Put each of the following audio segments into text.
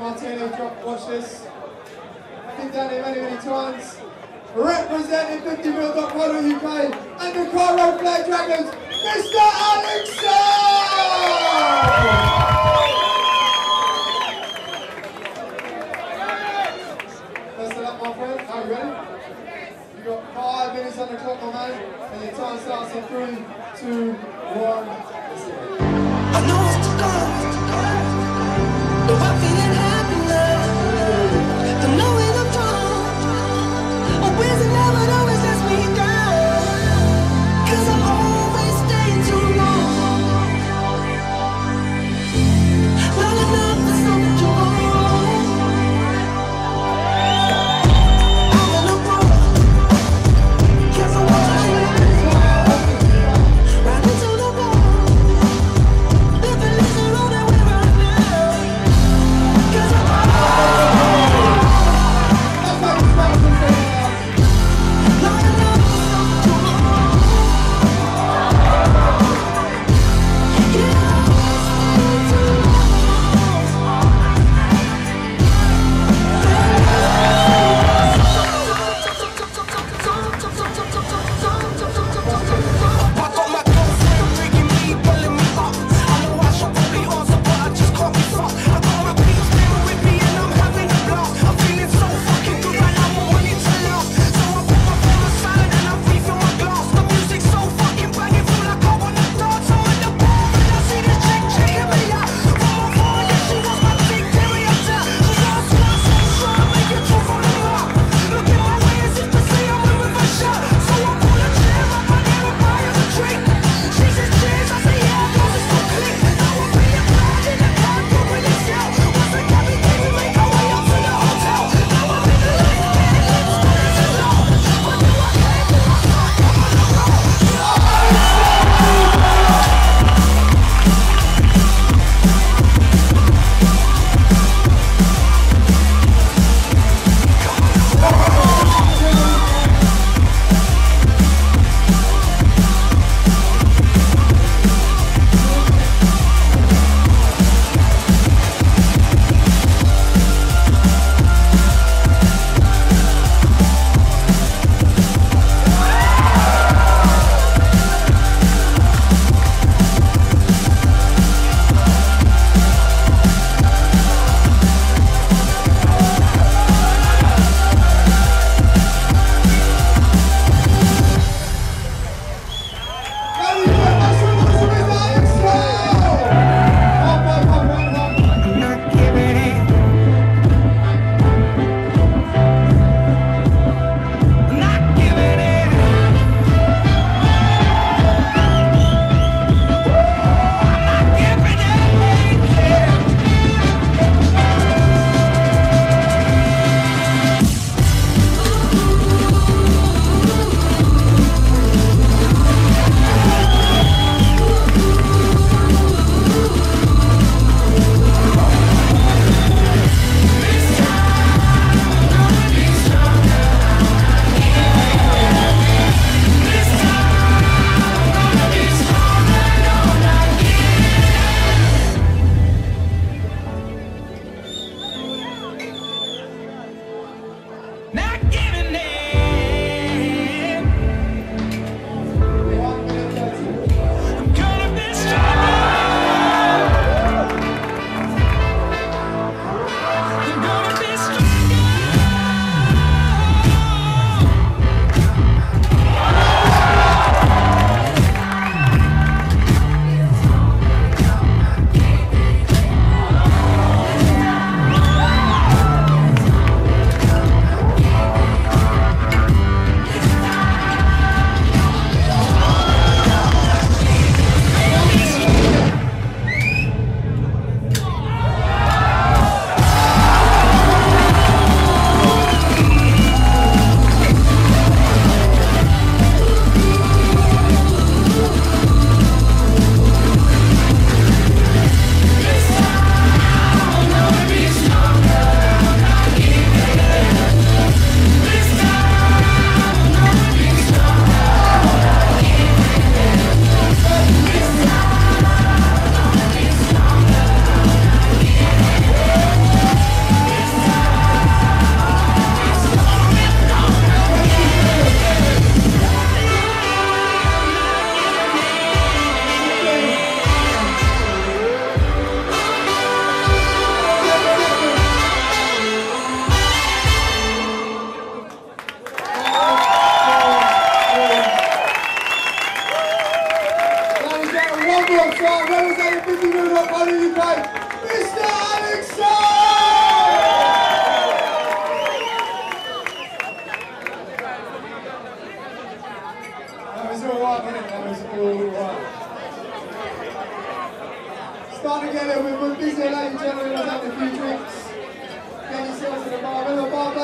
Martini, watch this. Been down here many times. Representing 50mil.co.uk and the Cairo Flair Dragons, Mr. Alex Searle! Best of luck, my friend. Are you ready? You got 5 minutes on the clock, my man, and your time starts in 3, 2, 1. Let's see it. I know it's to go. No, I'm feeling happy now. The knowing I'm wrong. Always and never always lets me down. 'Cause I'm always staying too long. Long enough for something to go wrong. I'm in a world. 'Cause I want to right into the wall. Living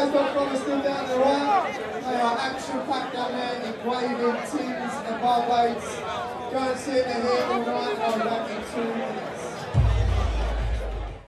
Roadhouse.com are still down the right. They are action-packed down there, engraving tins and bar blades. Go and see it, they're here all night.